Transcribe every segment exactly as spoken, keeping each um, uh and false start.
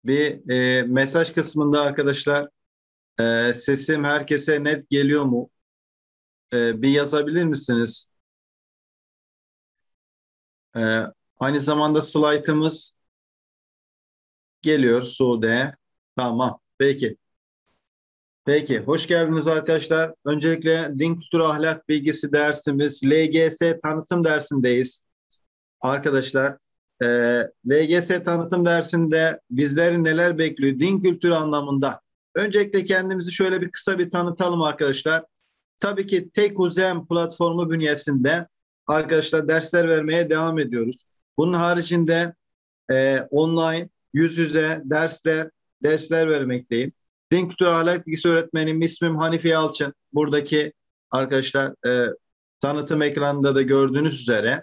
Bir e, mesaj kısmında arkadaşlar e, sesim herkese net geliyor mu? E, bir yazabilir misiniz? E, Aynı zamanda slaytımız geliyor Sude. Tamam. Peki. Peki. Hoş geldiniz arkadaşlar. Öncelikle din kültürü ahlak bilgisi dersimiz L G S tanıtım dersindeyiz. Arkadaşlar e, L G S tanıtım dersinde bizleri neler bekliyor din kültürü anlamında? Öncelikle kendimizi şöyle bir kısa bir tanıtalım arkadaşlar. Tabii ki Tekuzem platformu bünyesinde arkadaşlar dersler vermeye devam ediyoruz. Bunun haricinde e, online, yüz yüze dersler dersler vermekteyim. Din kültürü ahlak bilgisi öğretmenim, ismim Hanife Yalçın. Buradaki arkadaşlar e, tanıtım ekranında da gördüğünüz üzere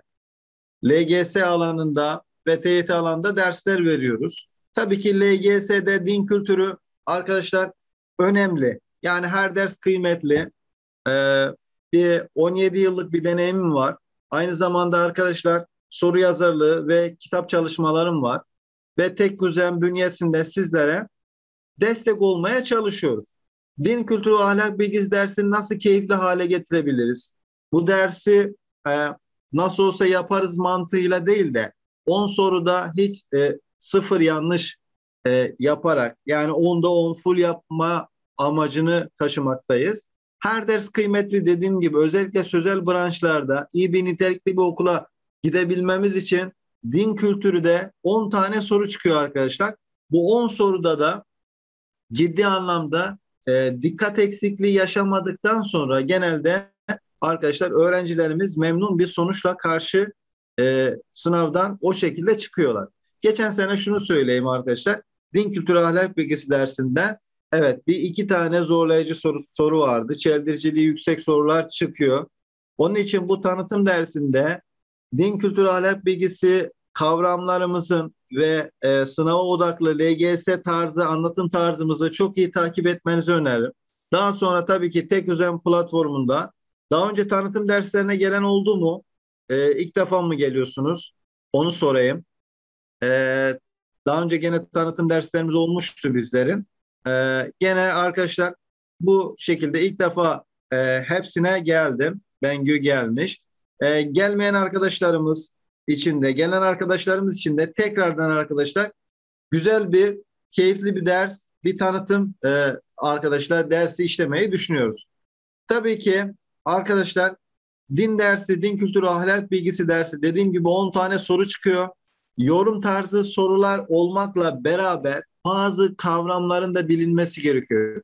L G S alanında ve T Y T alanında dersler veriyoruz. Tabii ki L G S'de din kültürü arkadaşlar önemli. Yani her ders kıymetli. Ee, Bir on yedi yıllık bir deneyimim var. Aynı zamanda arkadaşlar soru yazarlığı ve kitap çalışmalarım var. Ve tek düzen bünyesinde sizlere destek olmaya çalışıyoruz. Din kültürü ahlak bilgisi dersini nasıl keyifli hale getirebiliriz? Bu dersi e, nasıl olsa yaparız mantığıyla değil de on soruda hiç e, sıfır yanlış e, yaparak yani onda on full yapma amacını taşımaktayız. Her ders kıymetli dediğim gibi özellikle sözel branşlarda iyi bir nitelikli bir okula gidebilmemiz için din kültürü de on tane soru çıkıyor arkadaşlar. Bu on soruda da ciddi anlamda e, dikkat eksikliği yaşamadıktan sonra genelde arkadaşlar öğrencilerimiz memnun bir sonuçla karşı e, sınavdan o şekilde çıkıyorlar. Geçen sene şunu söyleyeyim arkadaşlar. Din kültürü ahlak bilgisi dersinden evet bir iki tane zorlayıcı soru, soru vardı. Çeldiriciliği yüksek sorular çıkıyor. Onun için bu tanıtım dersinde din kültürü ahlak bilgisi kavramlarımızın ve e, sınava odaklı L G S tarzı anlatım tarzımızı çok iyi takip etmenizi öneririm. Daha sonra tabii ki Tek Özen platformunda daha önce tanıtım derslerine gelen oldu mu? E, ilk defa mı geliyorsunuz? Onu sorayım. E, Daha önce gene tanıtım derslerimiz olmuştu bizlerin. E, Gene arkadaşlar bu şekilde ilk defa e, hepsine geldim. Bengü gelmiş. E, gelmeyen arkadaşlarımız için de gelen arkadaşlarımız için de tekrardan arkadaşlar güzel bir keyifli bir ders, bir tanıtım e, arkadaşlar dersi işlemeyi düşünüyoruz. Tabii ki arkadaşlar din dersi, din kültürü, ahlak bilgisi dersi dediğim gibi on tane soru çıkıyor. Yorum tarzı sorular olmakla beraber bazı kavramların da bilinmesi gerekiyor.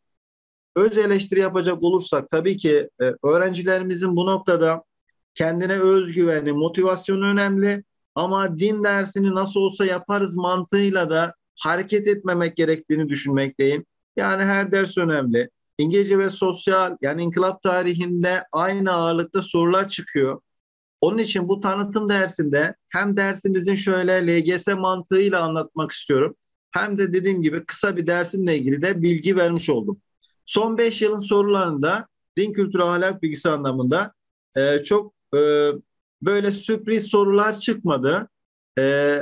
Öz eleştiri yapacak olursak tabii ki e, öğrencilerimizin bu noktada kendine özgüveni, motivasyonu önemli ama din dersini nasıl olsa yaparız mantığıyla da hareket etmemek gerektiğini düşünmekteyim. Yani her ders önemli. İngilizce ve sosyal yani inkılap tarihinde aynı ağırlıkta sorular çıkıyor. Onun için bu tanıtım dersinde hem dersimizin şöyle L G S mantığıyla anlatmak istiyorum. Hem de dediğim gibi kısa bir dersimle ilgili de bilgi vermiş oldum. Son beş yılın sorularında din kültürü ahlak bilgisi anlamında e, çok e, böyle sürpriz sorular çıkmadı. E,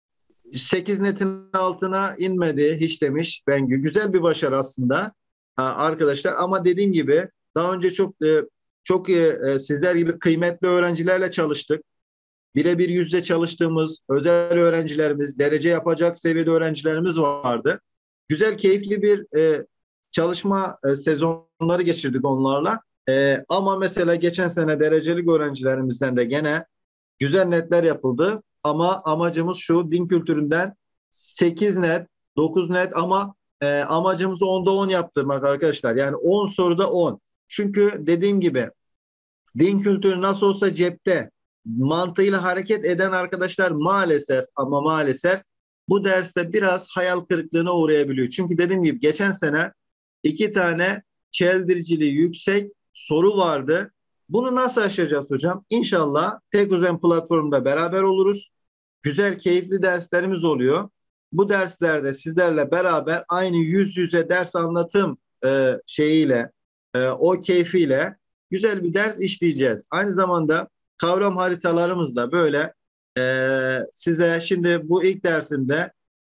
sekiz netin altına inmedi hiç demiş Bengü. Güzel bir başarı aslında ha, arkadaşlar ama dediğim gibi daha önce çok e, çok e, e, sizler gibi kıymetli öğrencilerle çalıştık. Birebir yüzde çalıştığımız özel öğrencilerimiz, derece yapacak seviyede öğrencilerimiz vardı. Güzel, keyifli bir e, çalışma e, sezonları geçirdik onlarla. E, ama mesela geçen sene derecelik öğrencilerimizden de gene güzel netler yapıldı. Ama amacımız şu, din kültüründen sekiz net, dokuz net ama e, amacımız onda on yaptırmak arkadaşlar. Yani on soruda on. Çünkü dediğim gibi din kültürü nasıl olsa cepte mantığıyla hareket eden arkadaşlar maalesef ama maalesef bu derste biraz hayal kırıklığına uğrayabiliyor. Çünkü dediğim gibi geçen sene iki tane çeldiriciliği yüksek soru vardı. Bunu nasıl aşacağız hocam? İnşallah Tek Özen platformunda beraber oluruz. Güzel, keyifli derslerimiz oluyor. Bu derslerde sizlerle beraber aynı yüz yüze ders anlatım e, şeyiyle, e, o keyfiyle güzel bir ders işleyeceğiz. Aynı zamanda kavram haritalarımızla böyle e, size şimdi bu ilk dersimde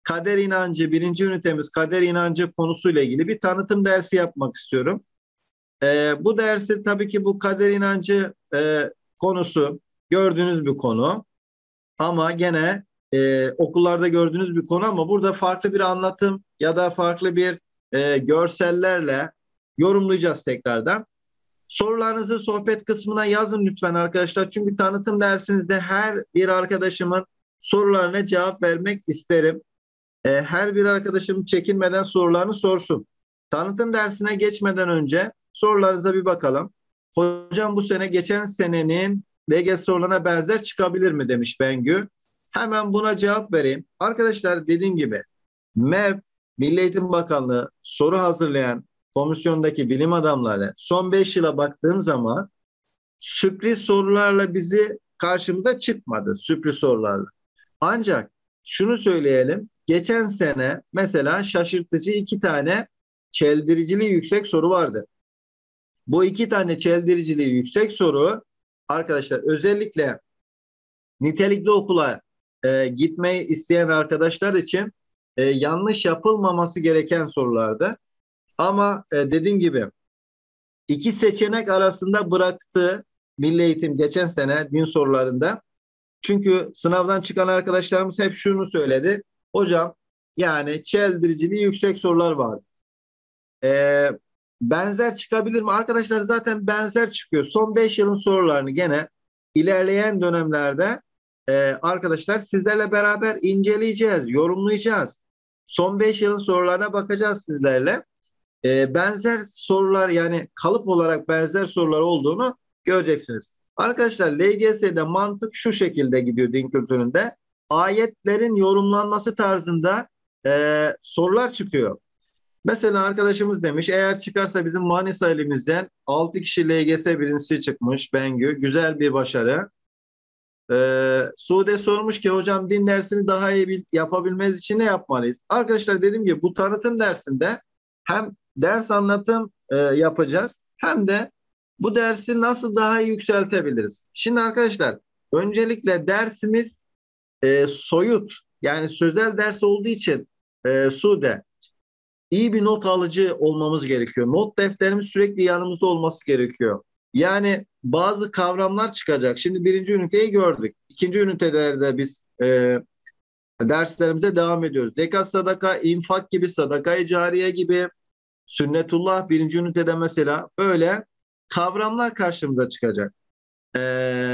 kader inancı, birinci ünitemiz kader inancı konusuyla ilgili bir tanıtım dersi yapmak istiyorum. Ee, bu dersi tabii ki bu kader inancı e, konusu gördüğünüz bir konu. Ama gene e, okullarda gördüğünüz bir konu ama burada farklı bir anlatım ya da farklı bir e, görsellerle yorumlayacağız tekrardan. Sorularınızı sohbet kısmına yazın lütfen arkadaşlar. Çünkü tanıtım dersinizde her bir arkadaşımın sorularına cevap vermek isterim. E, her bir arkadaşım çekinmeden sorularını sorsun. Tanıtım dersine geçmeden önce sorularınıza bir bakalım. Hocam bu sene geçen senenin L G S sorularına benzer çıkabilir mi demiş Bengü. Hemen buna cevap vereyim. Arkadaşlar dediğim gibi M E B, Milli Eğitim Bakanlığı soru hazırlayan komisyondaki bilim adamları son beş yıla baktığım zaman sürpriz sorularla bizi karşımıza çıkmadı. Sürpriz sorularla. Ancak şunu söyleyelim. Geçen sene mesela şaşırtıcı iki tane çeldiriciliği yüksek soru vardı. Bu iki tane çeldiriciliği yüksek soru arkadaşlar özellikle nitelikli okula e, gitmeyi isteyen arkadaşlar için e, yanlış yapılmaması gereken sorulardı. Ama e, dediğim gibi iki seçenek arasında bıraktı Milli Eğitim geçen sene din sorularında. Çünkü sınavdan çıkan arkadaşlarımız hep şunu söyledi. Hocam yani çeldiriciliği yüksek sorular var. Ee, benzer çıkabilir mi? Arkadaşlar zaten benzer çıkıyor. Son beş yılın sorularını gene ilerleyen dönemlerde e, arkadaşlar sizlerle beraber inceleyeceğiz, yorumlayacağız. Son beş yılın sorularına bakacağız sizlerle. Ee, benzer sorular yani kalıp olarak benzer sorular olduğunu göreceksiniz. Arkadaşlar L G S'de mantık şu şekilde gidiyor din kültüründe. Ayetlerin yorumlanması tarzında e, sorular çıkıyor. Mesela arkadaşımız demiş eğer çıkarsa bizim Manisa ilimizden altı kişi L G S birincisi çıkmış Bengü. Güzel bir başarı. Ee, Sude sormuş ki hocam din dersini daha iyi bil- yapabilmemiz için ne yapmalıyız? Arkadaşlar dediğim gibi bu tanıtım dersinde hem ders anlatım e, yapacağız hem de bu dersi nasıl daha iyi yükseltebiliriz? Şimdi arkadaşlar öncelikle dersimiz e, soyut yani sözel ders olduğu için e, Sude iyi bir not alıcı olmamız gerekiyor. Not defterimiz sürekli yanımızda olması gerekiyor. Yani bazı kavramlar çıkacak. Şimdi birinci üniteyi gördük. İkinci ünitelerde biz e, derslerimize devam ediyoruz. Zekat, sadaka, infak gibi, sadaka-i cariye gibi, sünnetullah birinci ünitede mesela böyle kavramlar karşımıza çıkacak. E,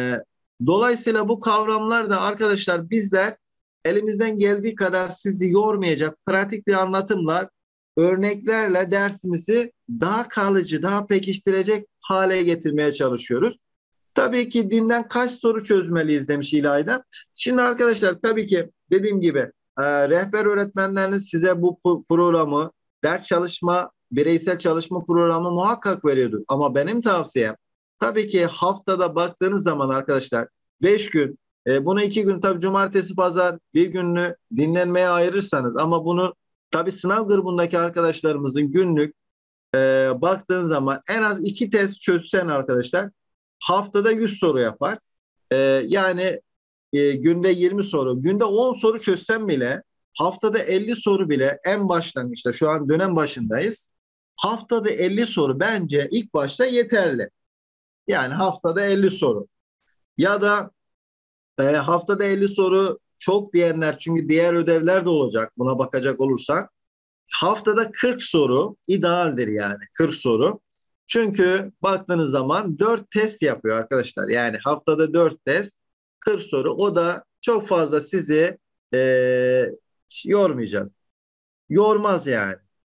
dolayısıyla bu kavramlar da arkadaşlar bizler elimizden geldiği kadar sizi yormayacak pratik bir anlatımla örneklerle dersimizi daha kalıcı, daha pekiştirecek hale getirmeye çalışıyoruz. Tabii ki dinden kaç soru çözmeliyiz demiş İlayda. Şimdi arkadaşlar tabii ki dediğim gibi e, rehber öğretmenleriniz size bu programı, ders çalışma, bireysel çalışma programı muhakkak veriyordur. Ama benim tavsiyem tabii ki haftada baktığınız zaman arkadaşlar beş gün, e, bunu iki gün tabii cumartesi, pazar bir gününü dinlenmeye ayırırsanız ama bunu tabii sınav grubundaki arkadaşlarımızın günlük e, baktığın zaman en az iki test çözsen arkadaşlar haftada yüz soru yapar. E, yani e, günde yirmi soru, günde on soru çözsem bile haftada elli soru bile en başlangıçta şu an dönem başındayız. Haftada elli soru bence ilk başta yeterli. Yani haftada elli soru. Ya da e, haftada elli soru çok diyenler çünkü diğer ödevler de olacak buna bakacak olursak. Haftada kırk soru idealdir yani kırk soru. Çünkü baktığınız zaman dört test yapıyor arkadaşlar. Yani haftada dört test kırk soru o da çok fazla sizi e, yormayacak. Yormaz yani.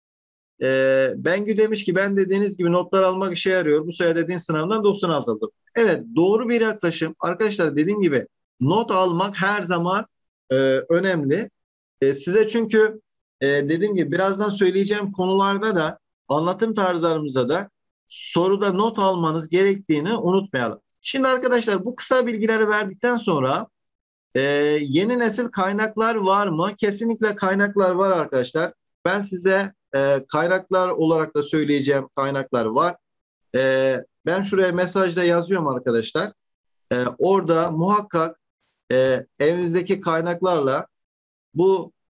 E, Bengü demiş ki ben dediğiniz gibi notlar almak işe yarıyor. Bu sayede dediğin sınavdan doksan altı aldım. Evet doğru bir yaklaşım. Arkadaşlar dediğim gibi not almak her zaman e, önemli. E, size çünkü e, dediğim gibi birazdan söyleyeceğim konularda da anlatım tarzlarımızda da soruda not almanız gerektiğini unutmayalım. Şimdi arkadaşlar bu kısa bilgileri verdikten sonra e, yeni nesil kaynaklar var mı? Kesinlikle kaynaklar var arkadaşlar. Ben size e, kaynaklar olarak da söyleyeceğim kaynaklar var. E, ben şuraya mesajda yazıyorum arkadaşlar. E, orada muhakkak e, evinizdeki kaynaklarla bu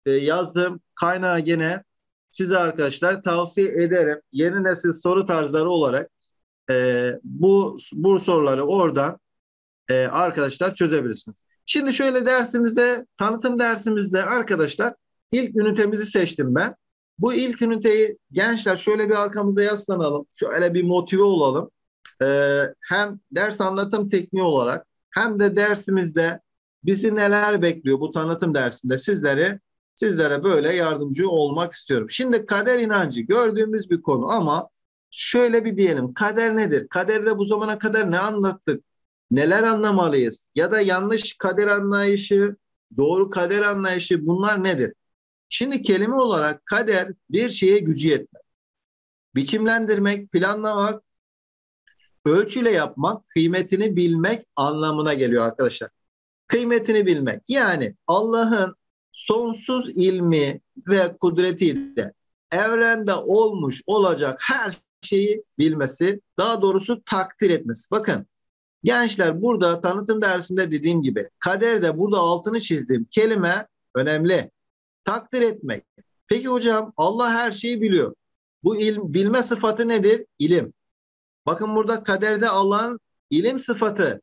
e, yazdığım kaynağı gene size arkadaşlar tavsiye ederim. Yeni nesil soru tarzları olarak e, bu bu soruları oradan e, arkadaşlar çözebilirsiniz. Şimdi şöyle dersimizde, tanıtım dersimizde arkadaşlar ilk ünitemizi seçtim ben. Bu ilk üniteyi gençler şöyle bir arkamıza yaslanalım. Şöyle bir motive olalım. Ee, hem ders anlatım tekniği olarak hem de dersimizde bizi neler bekliyor bu tanıtım dersinde sizlere sizlere böyle yardımcı olmak istiyorum. Şimdi kader inancı gördüğümüz bir konu ama şöyle bir diyelim, kader nedir? Kaderde bu zamana kadar ne anlattık? Neler anlamalıyız? Ya da yanlış kader anlayışı, doğru kader anlayışı bunlar nedir? Şimdi kelime olarak kader bir şeye gücü yetmek, biçimlendirmek, planlamak, ölçüyle yapmak, kıymetini bilmek anlamına geliyor arkadaşlar. Kıymetini bilmek. Yani Allah'ın sonsuz ilmi ve kudretiyle evrende olmuş olacak her şeyi bilmesi, daha doğrusu takdir etmesi. Bakın gençler burada tanıtım dersinde dediğim gibi kaderde burada altını çizdiğim kelime önemli. Takdir etmek. Peki hocam Allah her şeyi biliyor. Bu ilm, bilme sıfatı nedir? İlim. Bakın burada kaderde Allah'ın ilim sıfatını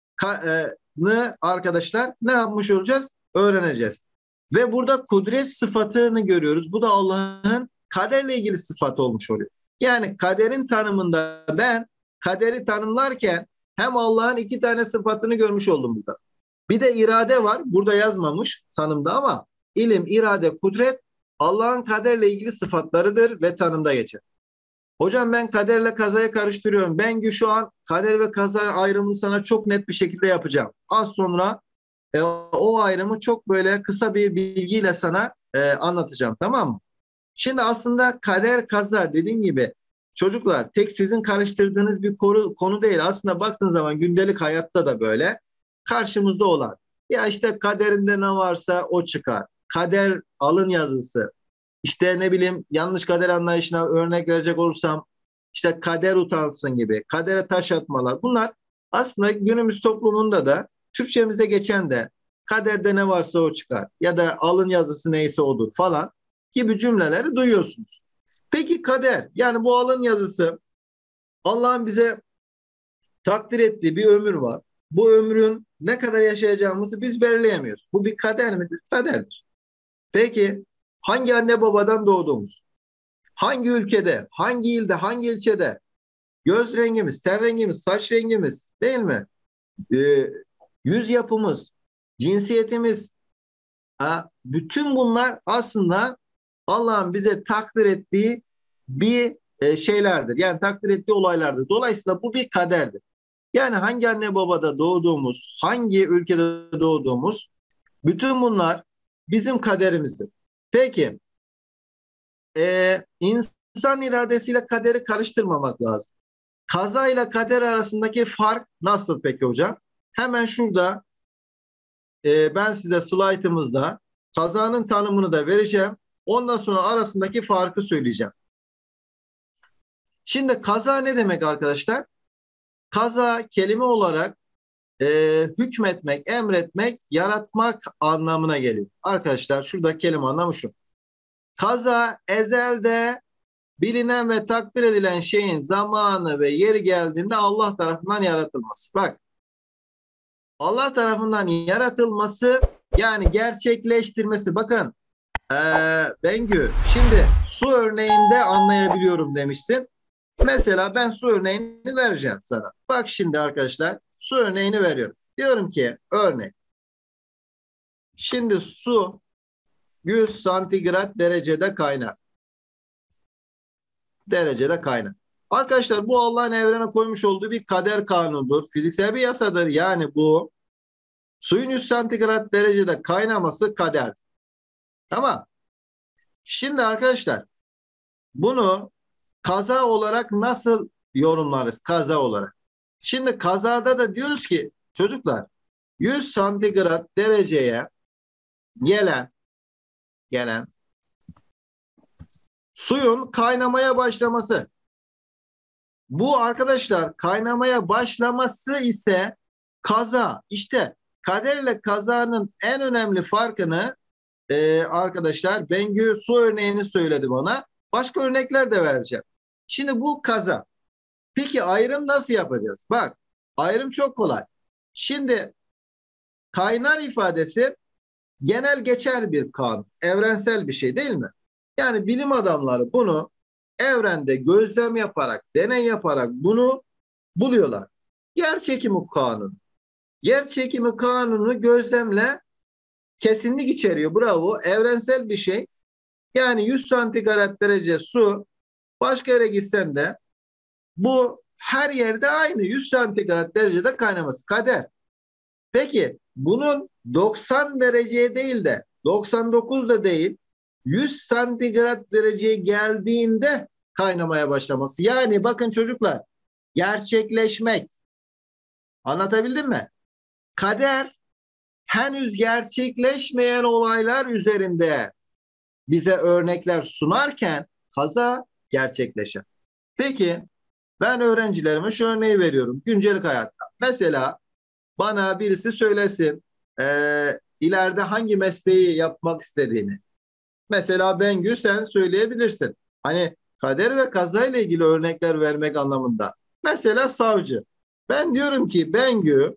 arkadaşlar ne yapmış olacağız? Öğreneceğiz. Ve burada kudret sıfatını görüyoruz. Bu da Allah'ın kaderle ilgili sıfatı olmuş oluyor. Yani kaderin tanımında ben kaderi tanımlarken hem Allah'ın iki tane sıfatını görmüş oldum burada. Bir de irade var. Burada yazmamış tanımda ama ilim, irade, kudret Allah'ın kaderle ilgili sıfatlarıdır ve tanımda geçer. Hocam ben kaderle kazayı karıştırıyorum. Ben şu an kader ve kaza ayrımını sana çok net bir şekilde yapacağım. Az sonra e, o ayrımı çok böyle kısa bir bilgiyle sana e, anlatacağım, tamam mı? Şimdi aslında kader kaza dediğim gibi çocuklar tek sizin karıştırdığınız bir konu, konu değil. Aslında baktığın zaman gündelik hayatta da böyle karşımızda olan. Ya işte kaderinde ne varsa o çıkar. Kader alın yazısı. İşte ne bileyim yanlış kader anlayışına örnek verecek olursam işte kader utansın gibi, kadere taş atmalar. Bunlar aslında günümüz toplumunda da Türkçemize geçen de kaderde ne varsa o çıkar ya da alın yazısı neyse odur falan gibi cümleleri duyuyorsunuz. Peki kader yani bu alın yazısı Allah'ın bize takdir ettiği bir ömür var. Bu ömrün ne kadar yaşayacağımızı biz belirleyemiyoruz. Bu bir kader midir? Kaderdir. Peki hangi anne babadan doğduğumuz, hangi ülkede, hangi ilde, hangi ilçede, göz rengimiz, ten rengimiz, saç rengimiz değil mi? Ee, yüz yapımız, cinsiyetimiz, ha, bütün bunlar aslında Allah'ın bize takdir ettiği bir e, şeylerdir. Yani takdir ettiği olaylardır. Dolayısıyla bu bir kaderdir. Yani hangi anne babada doğduğumuz, hangi ülkede doğduğumuz, bütün bunlar bizim kaderimizdir. Peki, e, insan iradesiyle kaderi karıştırmamak lazım. Kaza ile kader arasındaki fark nasıl peki hocam? Hemen şurada e, ben size slaytımızda kazanın tanımını da vereceğim. Ondan sonra arasındaki farkı söyleyeceğim. Şimdi kaza ne demek arkadaşlar? Kaza kelime olarak e, hükmetmek, emretmek, yaratmak anlamına geliyor. Arkadaşlar şurada kelime anlamı şu. Kaza ezelde bilinen ve takdir edilen şeyin zamanı ve yeri geldiğinde Allah tarafından yaratılması. Bak, Allah tarafından yaratılması yani gerçekleştirmesi. Bakın ee, Bengü, şimdi su örneğinde anlayabiliyorum demişsin. Mesela ben su örneğini vereceğim sana. Bak şimdi arkadaşlar su örneğini veriyorum. Diyorum ki örnek. Şimdi su yüz santigrat derecede kaynar. Derecede kaynar. Arkadaşlar bu Allah'ın evrene koymuş olduğu bir kader kanunudur. Fiziksel bir yasadır. Yani bu suyun yüz santigrat derecede kaynaması kader. Tamam. Şimdi arkadaşlar bunu kaza olarak nasıl yorumlarız? Kaza olarak. Şimdi kazada da diyoruz ki çocuklar yüz santigrat dereceye gelen gelen suyun kaynamaya başlaması. Bu arkadaşlar kaynamaya başlaması ise kaza. İşte kader ile kazanın en önemli farkını Ee, arkadaşlar Bengü su örneğini söyledi bana. Başka örnekler de vereceğim. Şimdi bu kaza. Peki ayrım nasıl yapacağız? Bak, ayrım çok kolay. Şimdi kaynar ifadesi genel geçer bir kanun. Evrensel bir şey değil mi? Yani bilim adamları bunu evrende gözlem yaparak, deney yaparak bunu buluyorlar. Yer çekimi kanunu. Yer çekimi kanunu gözlemle kesinlik içeriyor. Bravo. Evrensel bir şey. Yani yüz santigrat derece su başka yere gitsen de bu her yerde aynı yüz santigrat derecede kaynaması. Kader. Peki bunun doksan dereceye değil de doksan dokuz da değil yüz santigrat dereceye geldiğinde kaynamaya başlaması. Yani bakın çocuklar, gerçekleşmek. Anlatabildim mi? Kader henüz gerçekleşmeyen olaylar üzerinde bize örnekler sunarken kaza gerçekleşen. Peki ben öğrencilerime şu örneği veriyorum güncelik hayatta. Mesela bana birisi söylesin e, ileride hangi mesleği yapmak istediğini. Mesela Bengü sen söyleyebilirsin. Hani kader ve kaza ile ilgili örnekler vermek anlamında. Mesela savcı. Ben diyorum ki Bengü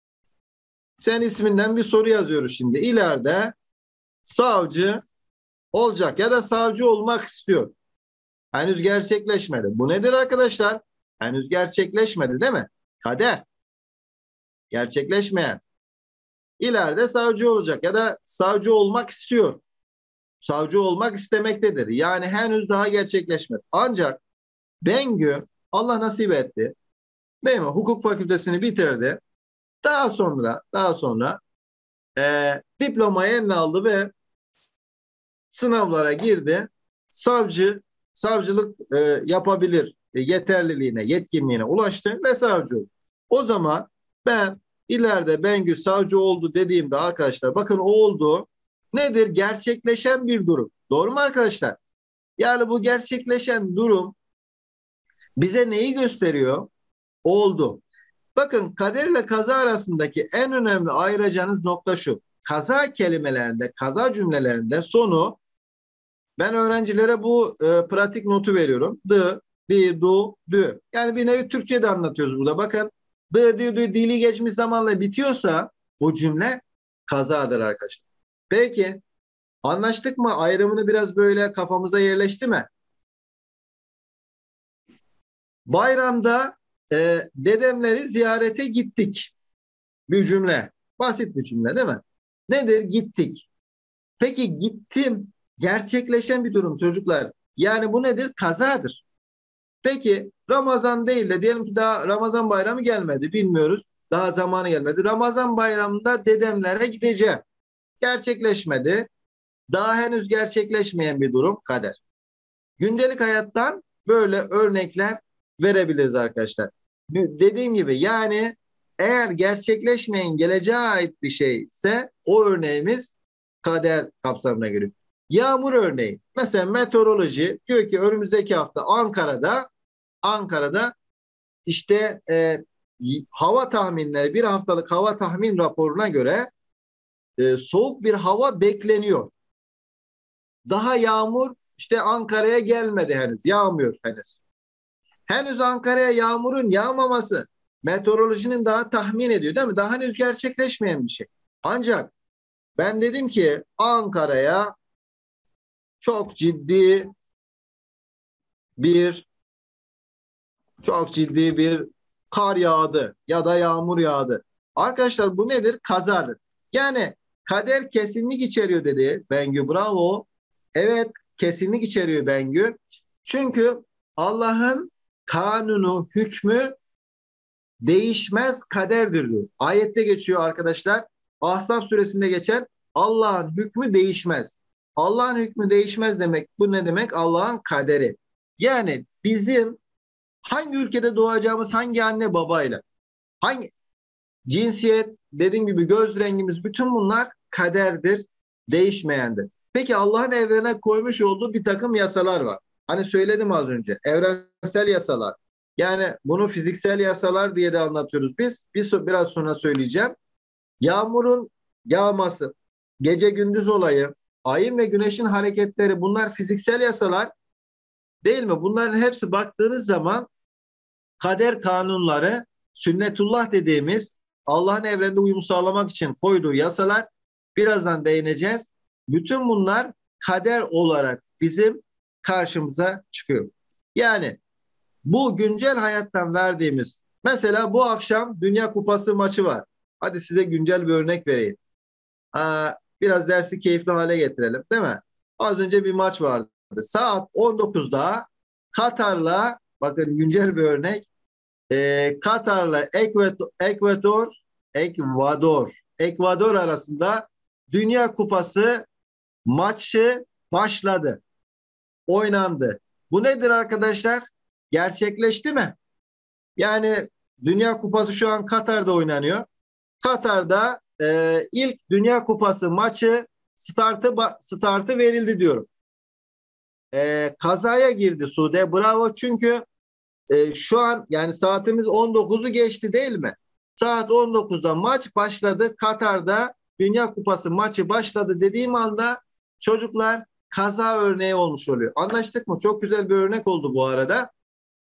sen isminden bir soru yazıyoruz şimdi. İleride savcı olacak ya da savcı olmak istiyor. Henüz gerçekleşmedi. Bu nedir arkadaşlar? Henüz gerçekleşmedi değil mi? Kader. Gerçekleşmeyen. İleride savcı olacak ya da savcı olmak istiyor. Savcı olmak istemektedir. Yani henüz daha gerçekleşmedi. Ancak Bengü Allah nasip etti. Değil mi? Hukuk fakültesini bitirdi. Daha sonra daha sonra e, diplomayı eline aldı ve sınavlara girdi. Savcı, savcılık e, yapabilir e, yeterliliğine, yetkinliğine ulaştı ve savcı oldu. O zaman ben ileride Bengü savcı oldu dediğimde arkadaşlar bakın o oldu. Nedir? Gerçekleşen bir durum. Doğru mu arkadaşlar? Yani bu gerçekleşen durum bize neyi gösteriyor? Oldu. Bakın kader ile kaza arasındaki en önemli ayıracağınız nokta şu. Kaza kelimelerinde, kaza cümlelerinde sonu ben öğrencilere bu e, pratik notu veriyorum. D, di, du, dü. Yani bir nevi Türkçe'de anlatıyoruz burada. Bakın d, di, dü, dili geçmiş zamanla bitiyorsa o cümle kazadır arkadaşlar. Peki anlaştık mı? Ayrımını biraz böyle kafamıza yerleşti mi? Bayramda e, dedemleri ziyarete gittik. Bir cümle. Basit bir cümle değil mi? Nedir? Gittik. Peki gittim. Gerçekleşen bir durum çocuklar. Yani bu nedir? Kazadır. Peki Ramazan değil de diyelim ki daha Ramazan bayramı gelmedi bilmiyoruz. Daha zamanı gelmedi. Ramazan bayramında dedemlere gideceğim. Gerçekleşmedi. Daha henüz gerçekleşmeyen bir durum kader. Gündelik hayattan böyle örnekler verebiliriz arkadaşlar. Dediğim gibi yani eğer gerçekleşmeyen geleceğe ait bir şeyse o örneğimiz kader kapsamına giriyor. Yağmur örneği. Mesela meteoroloji diyor ki önümüzdeki hafta Ankara'da Ankara'da işte e, hava tahminleri bir haftalık hava tahmin raporuna göre e, soğuk bir hava bekleniyor. Daha yağmur işte Ankara'ya gelmedi henüz. Yağmıyor henüz. Henüz Ankara'ya yağmurun yağmaması meteorolojinin daha tahmin ediyor değil mi? Daha henüz gerçekleşmeyen bir şey. Ancak ben dedim ki Ankara'ya çok ciddi bir çok ciddi bir kar yağdı ya da yağmur yağdı. Arkadaşlar bu nedir? Kazadır. Yani kader kesinlik içeriyor dedi Bengü. Bravo. Evet kesinlik içeriyor Bengü. Çünkü Allah'ın kanunu, hükmü değişmez kaderdir diyor. Ayette geçiyor arkadaşlar. Ahzab suresinde geçer. Allah'ın hükmü değişmez. Allah'ın hükmü değişmez demek. Bu ne demek? Allah'ın kaderi. Yani bizim hangi ülkede doğacağımız hangi anne babayla, hangi cinsiyet, dediğim gibi göz rengimiz bütün bunlar kaderdir, değişmeyendir. Peki Allah'ın evrene koymuş olduğu bir takım yasalar var. Hani söyledim az önce evrensel yasalar. Yani bunu fiziksel yasalar diye de anlatıyoruz biz. Bir, biraz sonra söyleyeceğim. Yağmurun yağması, gece gündüz olayı, ayın ve güneşin hareketleri, bunlar fiziksel yasalar değil mi? Bunların hepsi baktığınız zaman kader kanunları, sünnetullah dediğimiz Allah'ın evrende uyum sağlamak için koyduğu yasalar. Birazdan değineceğiz. Bütün bunlar kader olarak bizim karşımıza çıkıyor. Yani bu güncel hayattan verdiğimiz, mesela bu akşam Dünya Kupası maçı var. Hadi size güncel bir örnek vereyim. Aa, biraz dersi keyifli hale getirelim, değil mi? Az önce bir maç vardı. Saat on dokuzda Katar'la, bakın güncel bir örnek, e, Katar'la Ekvator, Ekvator, Ekvador, Ekvador arasında Dünya Kupası maçı başladı, oynandı. Bu nedir arkadaşlar? Gerçekleşti mi? Yani Dünya Kupası şu an Katar'da oynanıyor. Katar'da e, ilk Dünya Kupası maçı startı startı verildi diyorum. E, kazaya girdi Sude. Bravo, çünkü e, şu an yani saatimiz on dokuzu geçti değil mi? Saat on dokuzda maç başladı. Katar'da Dünya Kupası maçı başladı dediğim anda çocuklar kaza örneği olmuş oluyor. Anlaştık mı? Çok güzel bir örnek oldu bu arada.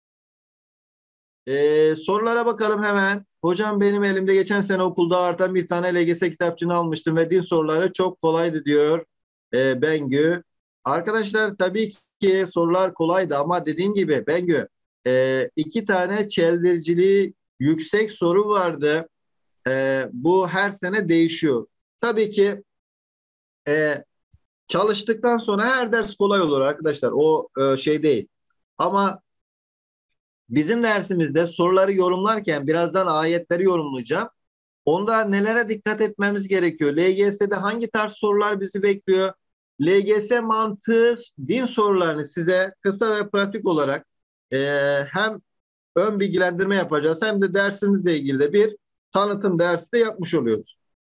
Ee, sorulara bakalım hemen. Hocam, benim elimde geçen sene okulda artan bir tane L G S kitapçığını almıştım ve din soruları çok kolaydı diyor e, Bengü. Arkadaşlar, tabii ki sorular kolaydı ama dediğim gibi Bengü, e, iki tane çeldiriciliği yüksek soru vardı. E, bu her sene değişiyor. Tabii ki e, çalıştıktan sonra her ders kolay olur arkadaşlar. O e, şey değil. Ama bizim dersimizde soruları yorumlarken birazdan ayetleri yorumlayacağım. Onda nelere dikkat etmemiz gerekiyor? L G S'de hangi tarz sorular bizi bekliyor? L G S mantığı din sorularını size kısa ve pratik olarak e, hem ön bilgilendirme yapacağız hem de dersimizle ilgili de bir tanıtım dersi de yapmış oluyoruz.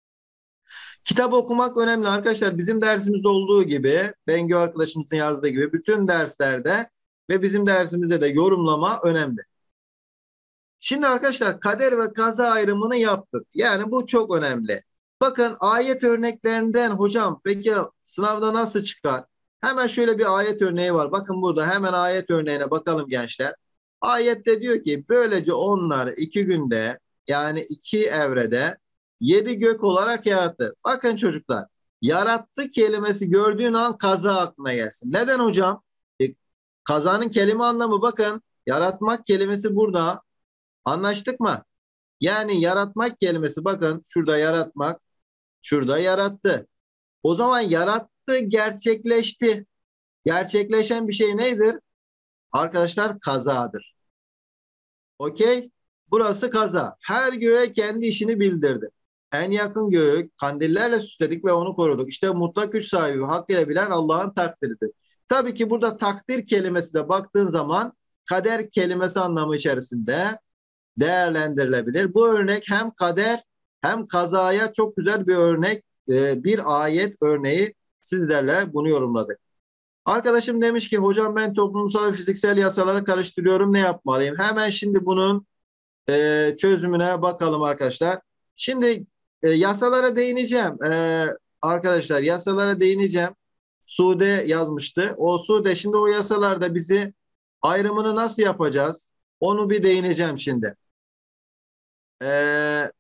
Kitap okumak önemli arkadaşlar. Bizim dersimizde olduğu gibi, Bengü arkadaşımızın yazdığı gibi bütün derslerde ve bizim dersimizde de yorumlama önemli. Şimdi arkadaşlar, kader ve kaza ayrımını yaptık. Yani bu çok önemli. Bakın ayet örneklerinden hocam peki sınavda nasıl çıkar? Hemen şöyle bir ayet örneği var. Bakın burada hemen ayet örneğine bakalım gençler. Ayette diyor ki böylece onlar iki günde, yani iki evrede yedi gök olarak yarattı. Bakın çocuklar, yarattı kelimesi gördüğün an kaza aklına gelsin. Neden hocam? E, kazanın kelime anlamı, bakın yaratmak kelimesi burada. Anlaştık mı? Yani yaratmak kelimesi, bakın şurada yaratmak, şurada yarattı. O zaman yarattı, gerçekleşti. Gerçekleşen bir şey nedir? Arkadaşlar, kazadır. Okey? Burası kaza. Her göğe kendi işini bildirdi. En yakın göğü kandillerle süsledik ve onu koruduk. İşte mutlak güç sahibi, hakkıyla bilen Allah'ın takdiridir. Tabii ki burada takdir kelimesi de baktığın zaman kader kelimesi anlamı içerisinde değerlendirilebilir. Bu örnek hem kader hem kazaya çok güzel bir örnek, e, bir ayet örneği, sizlerle bunu yorumladık. Arkadaşım demiş ki hocam, ben toplumsal ve fiziksel yasaları karıştırıyorum, ne yapmalıyım? Hemen şimdi bunun e, çözümüne bakalım arkadaşlar. Şimdi e, yasalara değineceğim. E, arkadaşlar, yasalara değineceğim. Sude yazmıştı. O Sude, şimdi o yasalarda bizi ayrımını nasıl yapacağız? Onu bir değineceğim şimdi. Ee,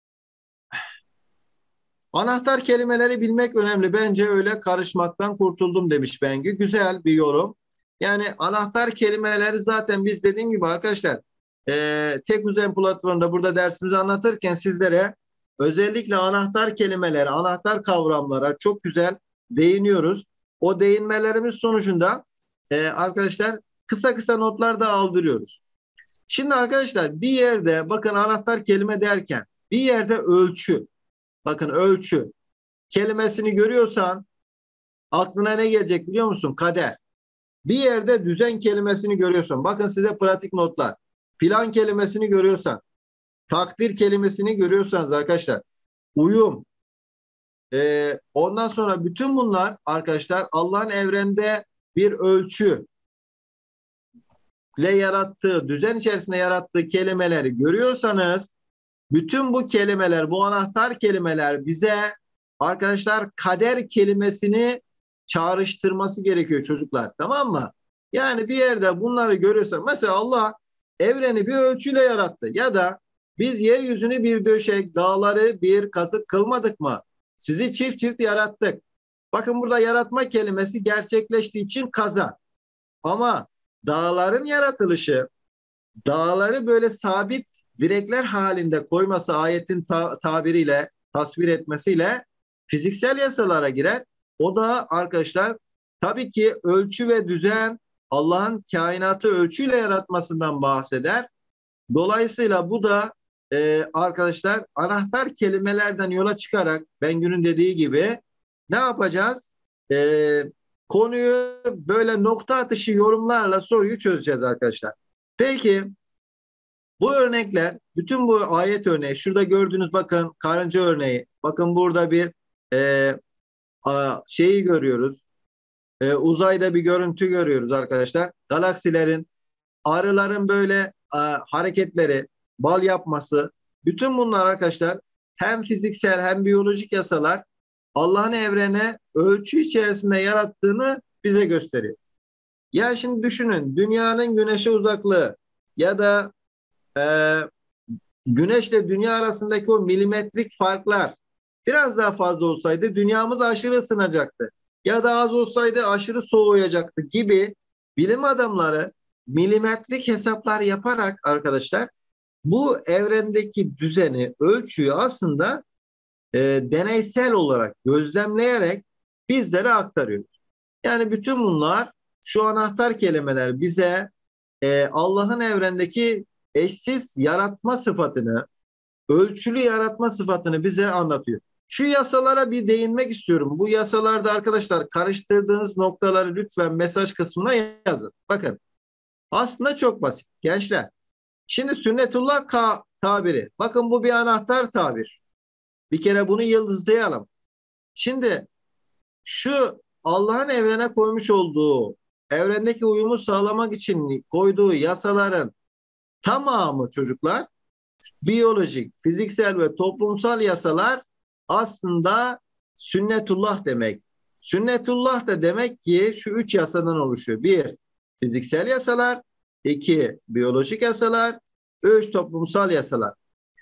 Anahtar kelimeleri bilmek önemli. Bence öyle karışmaktan kurtuldum demiş Bengü. Güzel bir yorum. Yani anahtar kelimeleri zaten biz dediğim gibi arkadaşlar, e, Tekuzem platformunda burada dersimizi anlatırken sizlere özellikle anahtar kelimeleri, anahtar kavramlara çok güzel değiniyoruz. O değinmelerimiz sonucunda e, arkadaşlar kısa kısa notlar da aldırıyoruz. Şimdi arkadaşlar, bir yerde bakın, anahtar kelime derken bir yerde ölçü, bakın ölçü kelimesini görüyorsan aklına ne gelecek biliyor musun? Kader. Bir yerde düzen kelimesini görüyorsan, bakın size pratik notlar. Plan kelimesini görüyorsan, takdir kelimesini görüyorsanız arkadaşlar, uyum. Ee, ondan sonra bütün bunlar arkadaşlar Allah'ın evrende bir ölçü ile yarattığı, düzen içerisinde yarattığı kelimeleri görüyorsanız, bütün bu kelimeler, bu anahtar kelimeler bize arkadaşlar kader kelimesini çağrıştırması gerekiyor çocuklar, tamam mı? Yani bir yerde bunları görüyorsan, mesela Allah evreni bir ölçüyle yarattı ya da biz yeryüzünü bir döşek, dağları bir kazık kılmadık mı? Sizi çift çift yarattık. Bakın burada yaratma kelimesi gerçekleştiği için kaza. Ama dağların yaratılışı, dağları böyle sabit direkler halinde koyması, ayetin ta tabiriyle, tasvir etmesiyle fiziksel yasalara girer. O da arkadaşlar tabii ki ölçü ve düzen, Allah'ın kainatı ölçüyle yaratmasından bahseder. Dolayısıyla bu da e, arkadaşlar anahtar kelimelerden yola çıkarak Bengü'nün dediği gibi ne yapacağız? E, konuyu böyle nokta atışı yorumlarla soruyu çözeceğiz arkadaşlar. Peki bu örnekler, bütün bu ayet örneği, şurada gördüğünüz bakın karınca örneği, bakın burada bir e, a, şeyi görüyoruz. E, uzayda bir görüntü görüyoruz arkadaşlar. Galaksilerin, arıların böyle a, hareketleri, bal yapması, bütün bunlar arkadaşlar hem fiziksel hem biyolojik yasalar Allah'ın evrene ölçü içerisinde yarattığını bize gösteriyor. Ya şimdi düşünün, dünyanın güneşe uzaklığı ya da e, güneşle dünya arasındaki o milimetrik farklar biraz daha fazla olsaydı dünyamız aşırı ısınacaktı. Ya da az olsaydı aşırı soğuyacaktı gibi bilim adamları milimetrik hesaplar yaparak arkadaşlar bu evrendeki düzeni, ölçüyü aslında e, deneysel olarak gözlemleyerek bizlere aktarıyor. Yani bütün bunlar, şu anahtar kelimeler bize e, Allah'ın evrendeki eşsiz yaratma sıfatını, ölçülü yaratma sıfatını bize anlatıyor. Şu yasalara bir değinmek istiyorum. Bu yasalarda arkadaşlar karıştırdığınız noktaları lütfen mesaj kısmına yazın. Bakın aslında çok basit gençler. Şimdi sünnetullah tabiri. Bakın bu bir anahtar tabir. Bir kere bunu yıldızlayalım. Şimdi şu Allah'ın evrene koymuş olduğu, evrendeki uyumu sağlamak için koyduğu yasaların tamamı çocuklar, biyolojik, fiziksel ve toplumsal yasalar aslında sünnetullah demek. Sünnetullah da demek ki şu üç yasadan oluşuyor. Bir, fiziksel yasalar. İki, biyolojik yasalar. Üç, toplumsal yasalar.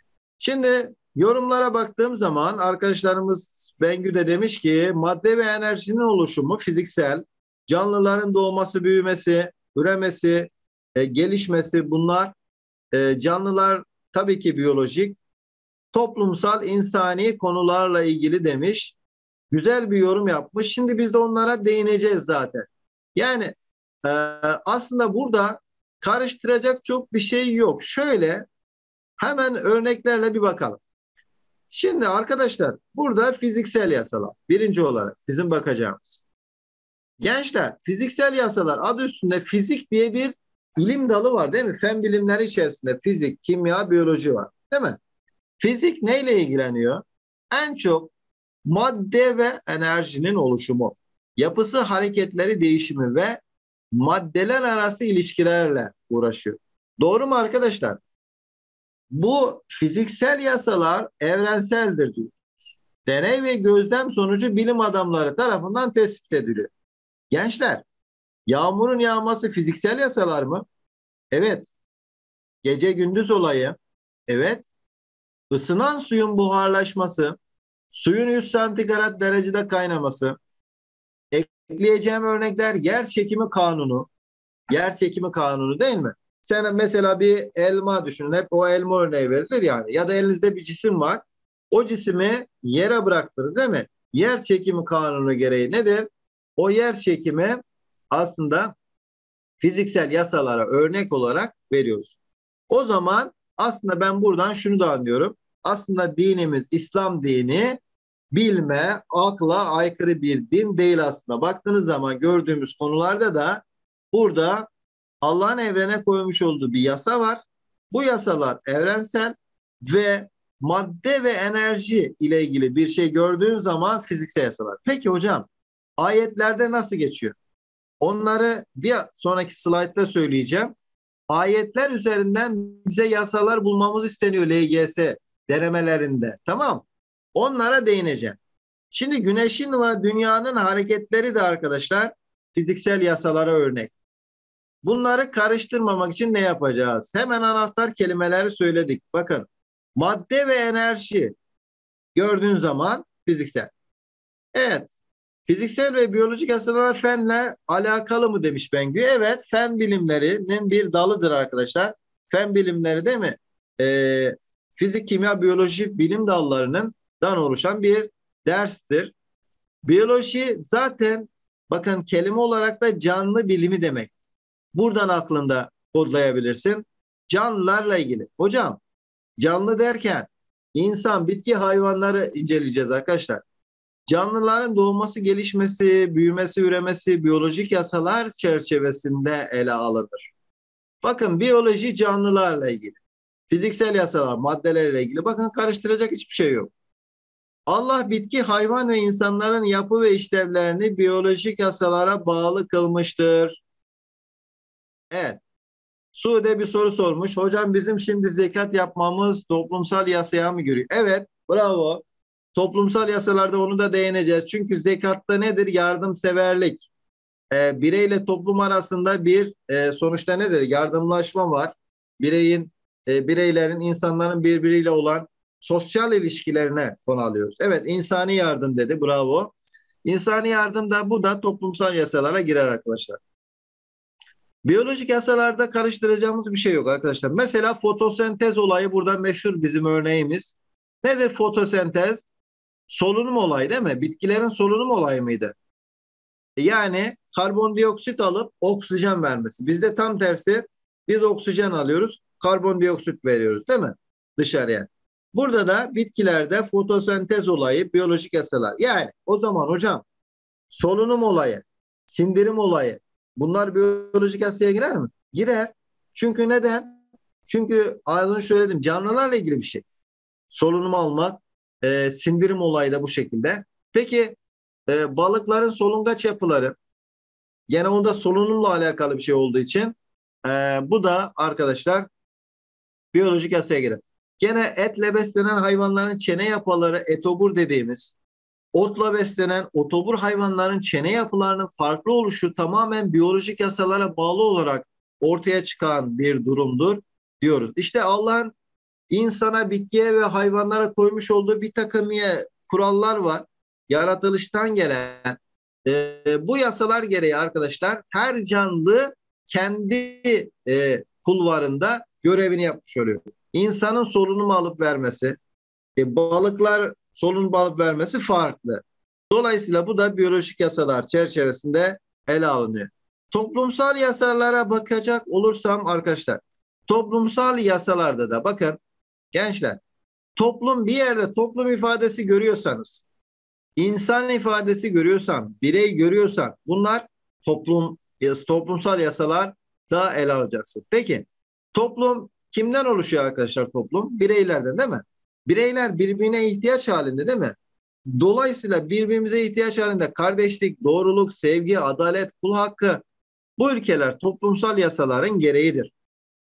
Şimdi yorumlara baktığım zaman arkadaşlarımız Bengü de demiş ki madde ve enerjinin oluşumu fiziksel, canlıların doğması, büyümesi, üremesi, e, gelişmesi, bunlar e, canlılar tabii ki biyolojik, toplumsal, insani konularla ilgili demiş. Güzel bir yorum yapmış. Şimdi biz de onlara değineceğiz zaten. Yani e, aslında burada karıştıracak çok bir şey yok. Şöyle hemen örneklerle bir bakalım. Şimdi arkadaşlar burada fiziksel yasalar birinci olarak bizim bakacağımız. Gençler, fiziksel yasalar adı üstünde fizik diye bir ilim dalı var değil mi? Fen bilimleri içerisinde fizik, kimya, biyoloji var değil mi? Fizik neyle ilgileniyor? En çok madde ve enerjinin oluşumu, yapısı, hareketleri, değişimi ve maddeler arası ilişkilerle uğraşıyor. Doğru mu arkadaşlar? Bu fiziksel yasalar evrenseldir diyor. Deney ve gözlem sonucu bilim adamları tarafından tespit ediliyor. Gençler, yağmurun yağması fiziksel yasalar mı? Evet. Gece gündüz olayı? Evet. Isınan suyun buharlaşması, suyun yüz santigrat derecede kaynaması, ekleyeceğim örnekler yer çekimi kanunu, yer çekimi kanunu değil mi? Sen mesela bir elma düşünün, hep o elma örneği verilir yani. Ya da elinizde bir cisim var, o cisimi yere bıraktınız değil mi? Yer çekimi kanunu gereği nedir? O yer çekimi aslında fiziksel yasalara örnek olarak veriyoruz. O zaman aslında ben buradan şunu da anlıyorum. Aslında dinimiz, İslam dini bilme, akla aykırı bir din değil aslında. Baktığınız zaman gördüğümüz konularda da burada Allah'ın evrene koymuş olduğu bir yasa var. Bu yasalar evrensel ve madde ve enerji ile ilgili bir şey gördüğün zaman fiziksel yasalar. Peki hocam, ayetlerde nasıl geçiyor? Onları bir sonraki slaytta söyleyeceğim. Ayetler üzerinden bize yasalar bulmamız isteniyor L G S denemelerinde. Tamam. Onlara değineceğim. Şimdi güneşin ve dünyanın hareketleri de arkadaşlar fiziksel yasalara örnek. Bunları karıştırmamak için ne yapacağız? Hemen anahtar kelimeleri söyledik. Bakın, madde ve enerji gördüğün zaman fiziksel. Evet, fiziksel ve biyolojik yasalar fenle alakalı mı demiş Bengü. Evet, fen bilimlerinin bir dalıdır arkadaşlar. Fen bilimleri değil mi? Ee, fizik, kimya, biyoloji bilim dallarının dan oluşan bir derstir. Biyoloji zaten bakın kelime olarak da canlı bilimi demek. Buradan aklında kodlayabilirsin. Canlılarla ilgili. Hocam canlı derken insan, bitki, hayvanları inceleyeceğiz arkadaşlar. Canlıların doğması, gelişmesi, büyümesi, üremesi biyolojik yasalar çerçevesinde ele alınır. Bakın biyoloji canlılarla ilgili. Fiziksel yasalar maddelerle ilgili. Bakın karıştıracak hiçbir şey yok. Allah bitki, hayvan ve insanların yapı ve işlevlerini biyolojik yasalara bağlı kılmıştır. Evet. Sude bir soru sormuş. Hocam bizim şimdi zekat yapmamız toplumsal yasaya mı giriyor? Evet, bravo. Toplumsal yasalarda onu da değineceğiz. Çünkü zekatta nedir? Yardımseverlik. Ee, bireyle toplum arasında bir e, sonuçta nedir? Yardımlaşma var. Bireyin, e, bireylerin, insanların birbiriyle olan sosyal ilişkilerine konu alıyoruz. Evet, insani yardım dedi. Bravo. İnsani yardım da bu da toplumsal yasalara girer arkadaşlar. Biyolojik yasalarda karıştıracağımız bir şey yok arkadaşlar. Mesela fotosentez olayı burada meşhur bizim örneğimiz. Nedir fotosentez? Solunum olayı değil mi? Bitkilerin solunum olayı mıydı? Yani karbondioksit alıp oksijen vermesi. Bizde tam tersi, biz oksijen alıyoruz, karbondioksit veriyoruz değil mi? Dışarıya. Burada da bitkilerde fotosentez olayı biyolojik yasalar. Yani o zaman hocam solunum olayı, sindirim olayı bunlar biyolojik yasaya girer mi? Girer. Çünkü neden? Çünkü az önce söyledim, canlılarla ilgili bir şey. Solunum almak, e, sindirim olayı da bu şekilde. Peki e, balıkların solungaç yapıları, gene onda solunumla alakalı bir şey olduğu için e, bu da arkadaşlar biyolojik yasaya girer. Gene etle beslenen hayvanların çene yapıları etobur dediğimiz, otla beslenen otobur hayvanların çene yapılarının farklı oluşu tamamen biyolojik yasalara bağlı olarak ortaya çıkan bir durumdur diyoruz. İşte Allah'ın insana, bitkiye ve hayvanlara koymuş olduğu bir takım kurallar var. Yaratılıştan gelen. E, bu yasalar gereği arkadaşlar her canlı kendi e, kulvarında görevini yapmış oluyor. İnsanın solunum alıp vermesi, e, balıklar solunum alıp vermesi farklı. Dolayısıyla bu da biyolojik yasalar çerçevesinde ele alınıyor. Toplumsal yasalara bakacak olursam arkadaşlar, toplumsal yasalarda da bakın gençler, toplum bir yerde toplum ifadesi görüyorsanız, insan ifadesi görüyorsan, birey görüyorsan bunlar toplum toplumsal yasalar da ele alacaksın. Peki toplum kimden oluşuyor arkadaşlar toplum? Bireylerden değil mi? Bireyler birbirine ihtiyaç halinde değil mi? Dolayısıyla birbirimize ihtiyaç halinde kardeşlik, doğruluk, sevgi, adalet, kul hakkı bu ülkeler toplumsal yasaların gereğidir.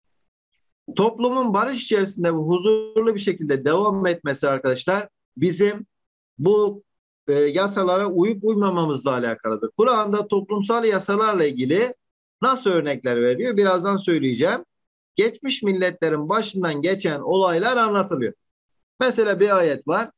Toplumun barış içerisinde ve huzurlu bir şekilde devam etmesi arkadaşlar bizim bu e, yasalara uyup uymamamızla alakalıdır. Kur'an'da toplumsal yasalarla ilgili nasıl örnekler veriyor? Birazdan söyleyeceğim. Geçmiş milletlerin başından geçen olaylar anlatılıyor. Mesela bir ayet var.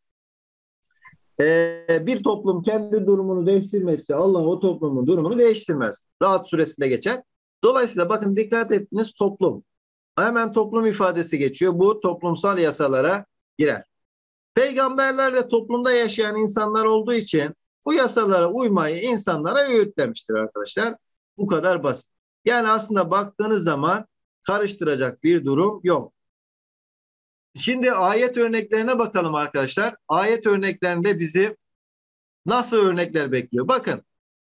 Ee, bir toplum kendi durumunu değiştirmezse Allah o toplumun durumunu değiştirmez. Rahat suresinde geçer. Dolayısıyla bakın dikkat ettiniz toplum. Hemen toplum ifadesi geçiyor. Bu toplumsal yasalara girer. Peygamberler de toplumda yaşayan insanlar olduğu için bu yasalara uymayı insanlara öğütlemiştir arkadaşlar. Bu kadar basit. Yani aslında baktığınız zaman karıştıracak bir durum yok. Şimdi ayet örneklerine bakalım arkadaşlar. Ayet örneklerinde bizi nasıl örnekler bekliyor? Bakın.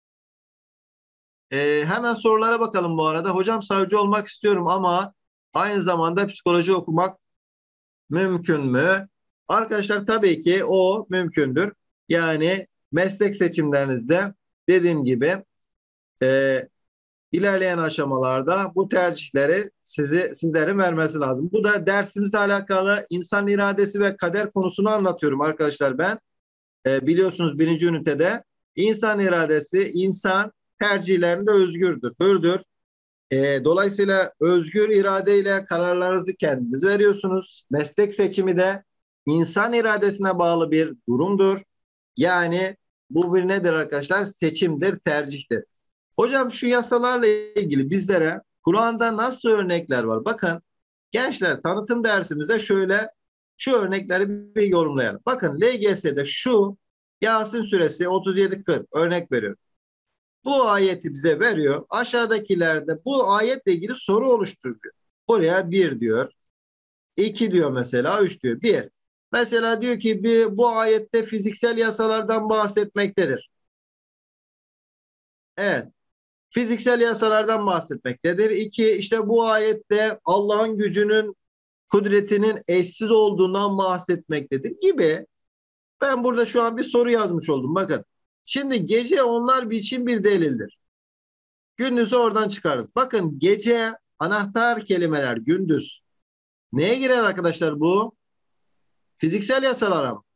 Ee, hemen sorulara bakalım bu arada. Hocam savcı olmak istiyorum ama aynı zamanda psikoloji okumak mümkün mü? Arkadaşlar tabii ki o mümkündür. Yani meslek seçimlerinizde dediğim gibi e, ilerleyen aşamalarda bu tercihleri sizi sizlerin vermesi lazım. Bu da dersimizle alakalı insan iradesi ve kader konusunu anlatıyorum arkadaşlar ben. E, biliyorsunuz birinci ünitede insan iradesi, insan tercihlerinde özgürdür, hürdür. E, dolayısıyla özgür iradeyle kararlarınızı kendiniz veriyorsunuz. Meslek seçimi de insan iradesine bağlı bir durumdur. Yani bu bir nedir arkadaşlar? Seçimdir, tercihtir. Hocam şu yasalarla ilgili bizlere Kur'an'da nasıl örnekler var? Bakın gençler, tanıtım dersimizde şöyle şu örnekleri bir yorumlayalım. Bakın L G S'de şu Yasin suresi otuz yedi kırk örnek veriyor. Bu ayeti bize veriyor. Aşağıdakilerde bu ayetle ilgili soru oluşturuyor. Buraya bir diyor. iki diyor mesela. Üç diyor. Bir. Mesela diyor ki bir, bu ayette fiziksel yasalardan bahsetmektedir. Evet. Fiziksel yasalardan bahsetmektedir. İki. İşte bu ayette Allah'ın gücünün, kudretinin eşsiz olduğundan bahsetmektedir gibi. Ben burada şu an bir soru yazmış oldum. Bakın. Şimdi gece onlar için bir delildir. Gündüzü oradan çıkarız. Bakın gece anahtar kelimeler gündüz. Neye girer arkadaşlar bu? Fiziksel yasalara mı?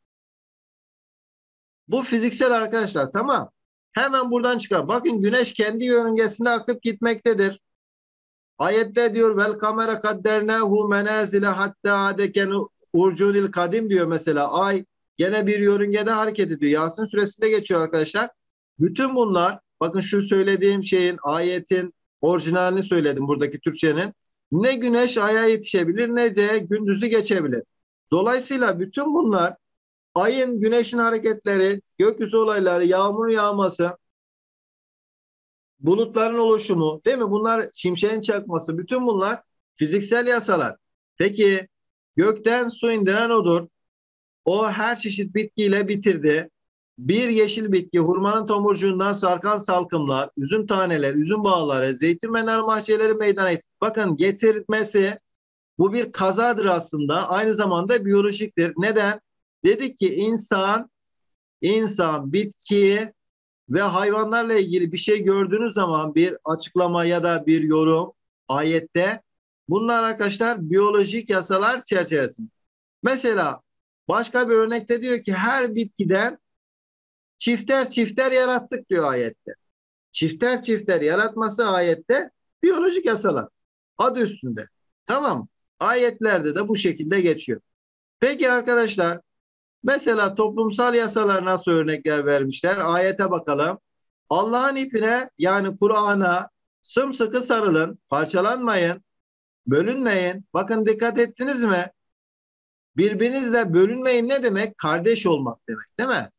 Bu fiziksel arkadaşlar, tamam. Hemen buradan çıkar. Bakın güneş kendi yörüngesinde akıp gitmektedir. Ayette diyor vel kamera kaddernehu menazile hatta adekenu urcunil kadim diyor mesela. Ay gene bir yörüngede hareket ediyor. Yasin suresinde geçiyor arkadaşlar. Bütün bunlar, bakın şu söylediğim şeyin, ayetin orijinalini söyledim buradaki Türkçenin. Ne güneş aya yetişebilir ne de gündüzü geçebilir. Dolayısıyla bütün bunlar, ayın, güneşin hareketleri, gökyüzü olayları, yağmur yağması, bulutların oluşumu, değil mi? Bunlar, şimşeğin çakması, bütün bunlar fiziksel yasalar. Peki gökten su indiren odur. O her çeşit bitkiyle bitirdi. Bir yeşil bitki, hurmanın tomurcuğundan sarkan salkımlar, üzüm taneleri, üzüm bağları, zeytin ve nar bahçeleri meydana getirdi. Bakın getirmesi, bu bir kazadır aslında. Aynı zamanda biyolojiktir. Neden? Dedik ki insan, insan, bitki ve hayvanlarla ilgili bir şey gördüğünüz zaman, bir açıklama ya da bir yorum ayette, bunlar arkadaşlar biyolojik yasalar çerçevesinde. Mesela başka bir örnekte diyor ki her bitkiden çifter çifter yarattık diyor ayette. Çifter çifter yaratması ayette biyolojik yasalar. Adı üstünde. Tamam. Ayetlerde de bu şekilde geçiyor. Peki arkadaşlar, mesela toplumsal yasalar nasıl örnekler vermişler? Ayete bakalım. Allah'ın ipine, yani Kur'an'a sımsıkı sarılın, parçalanmayın, bölünmeyin. Bakın dikkat ettiniz mi? Birbirinizle bölünmeyin ne demek? Kardeş olmak demek, değil mi?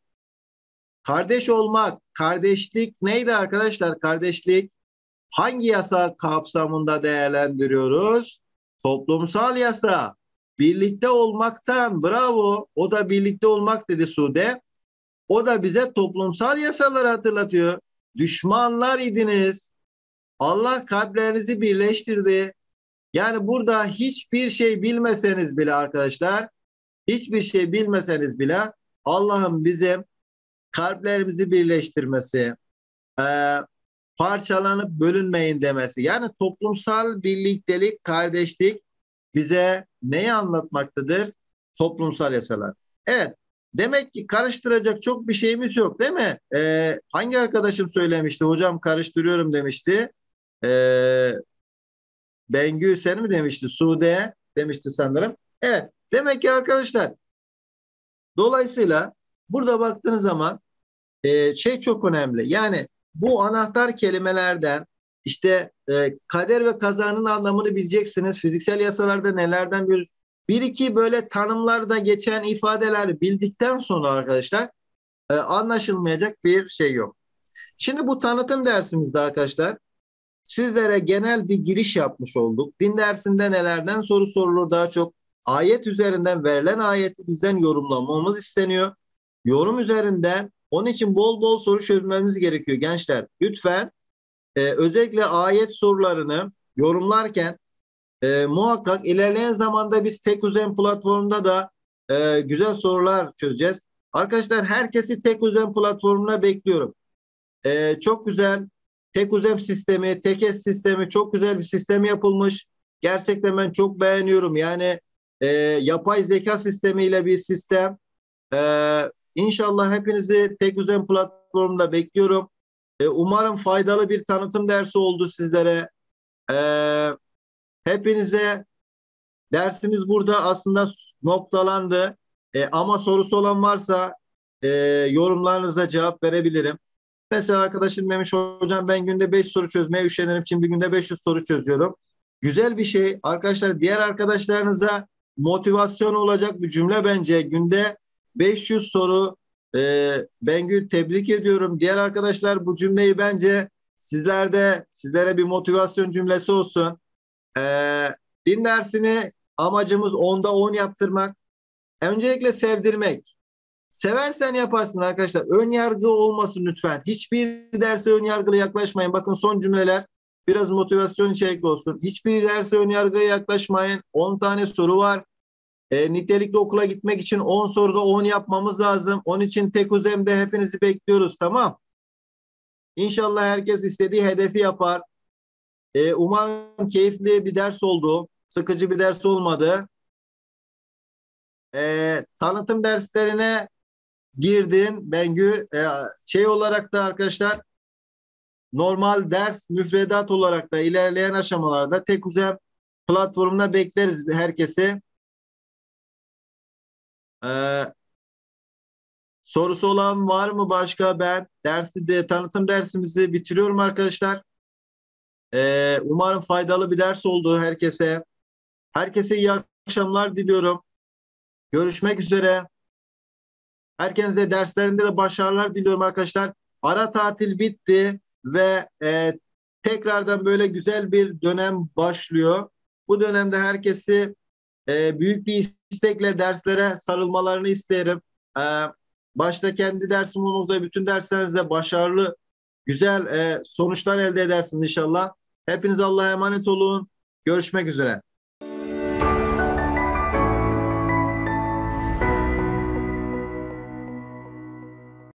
Kardeş olmak, kardeşlik neydi arkadaşlar? Kardeşlik hangi yasa kapsamında değerlendiriyoruz? Toplumsal yasa. Birlikte olmaktan, bravo. O da birlikte olmak dedi Sude. O da bize toplumsal yasaları hatırlatıyor. Düşmanlar idiniz. Allah kalplerinizi birleştirdi. Yani burada hiçbir şey bilmeseniz bile arkadaşlar, hiçbir şey bilmeseniz bile Allah'ın bizim kalplerimizi birleştirmesi, e, parçalanıp bölünmeyin demesi. Yani toplumsal birliktelik, kardeşlik bize neyi anlatmaktadır? Toplumsal yasalar. Evet, demek ki karıştıracak çok bir şeyimiz yok, değil mi? Ee, hangi arkadaşım söylemişti? Hocam karıştırıyorum demişti. Ee, Bengü sen mi demişti? Sude demişti sanırım. Evet, demek ki arkadaşlar, dolayısıyla burada baktığınız zaman e, şey çok önemli. Yani bu anahtar kelimelerden işte e, kader ve kazanın anlamını bileceksiniz. Fiziksel yasalarda nelerden bir bir iki böyle tanımlarda geçen ifadeler bildikten sonra arkadaşlar e, anlaşılmayacak bir şey yok. Şimdi bu tanıtım dersimizde arkadaşlar sizlere genel bir giriş yapmış olduk. Din dersinde nelerden soru sorulur, daha çok ayet üzerinden, verilen ayeti bizden yorumlamamız isteniyor. Yorum üzerinden, onun için bol bol soru çözmemiz gerekiyor gençler. Lütfen e, özellikle ayet sorularını yorumlarken e, muhakkak ilerleyen zamanda biz TekUzen platformunda da e, güzel sorular çözeceğiz. Arkadaşlar herkesi TekUzen platformuna bekliyorum. E, çok güzel TekUzen sistemi, TekES sistemi, çok güzel bir sistem yapılmış. Gerçekten ben çok beğeniyorum. Yani e, yapay zeka sistemiyle bir sistem. E, İnşallah hepinizi Teküzen platformunda bekliyorum. E, umarım faydalı bir tanıtım dersi oldu sizlere. E, hepinize dersimiz burada aslında noktalandı. E, ama sorusu olan varsa e, yorumlarınıza cevap verebilirim. Mesela arkadaşım demiş hocam ben günde beş soru çözmeye üşenirim. Şimdi günde beş yüz soru çözüyorum. Güzel bir şey. Arkadaşlar diğer arkadaşlarınıza motivasyon olacak bir cümle bence. Günde beş yüz soru e, Bengü tebrik ediyorum. Diğer arkadaşlar bu cümleyi bence sizlerde sizlere bir motivasyon cümlesi olsun. E, din dersini amacımız onda on yaptırmak. Öncelikle sevdirmek. Seversen yaparsın arkadaşlar. Ön yargı olmasın lütfen. Hiçbir derse ön yargılı yaklaşmayın. Bakın son cümleler biraz motivasyon içerikli olsun. Hiçbir derse ön yargıya yaklaşmayın. on tane soru var. E, nitelikli okula gitmek için on soruda on yapmamız lazım. Onun için Tekuzem'de hepinizi bekliyoruz, tamam. İnşallah herkes istediği hedefi yapar. E, umarım keyifli bir ders oldu. Sıkıcı bir ders olmadı. E, tanıtım derslerine girdin Bengü. E, şey olarak da arkadaşlar normal ders müfredat olarak da ilerleyen aşamalarda Tekuzem platformuna bekleriz herkesi. Ee, sorusu olan var mı başka? Ben dersi de tanıtım dersimizi bitiriyorum arkadaşlar. Ee, umarım faydalı bir ders oldu herkese. Herkese iyi akşamlar diliyorum. Görüşmek üzere. Herkese derslerinde de başarılar diliyorum arkadaşlar. Ara tatil bitti ve e, tekrardan böyle güzel bir dönem başlıyor. Bu dönemde herkesi e, büyük bir istekle derslere sarılmalarını isterim. E, başta kendi dersim olmak üzere bütün derslerinizde başarılı, güzel e, sonuçlar elde edersiniz inşallah. Hepiniz Allah'a emanet olun. Görüşmek üzere.